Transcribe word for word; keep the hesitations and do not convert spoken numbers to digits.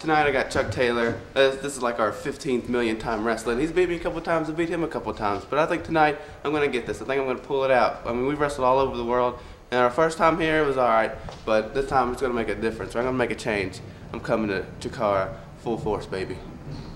tonight I got Chuck Taylor. Uh, this is like our fifteenth million time wrestling. He's beat me a couple times, I beat him a couple times. But I think tonight I'm going to get this. I think I'm going to pull it out. I mean, we've wrestled all over the world. And our first time here, it was alright. But this time it's going to make a difference. I'm going to make a change. I'm coming to Chikara full force, baby.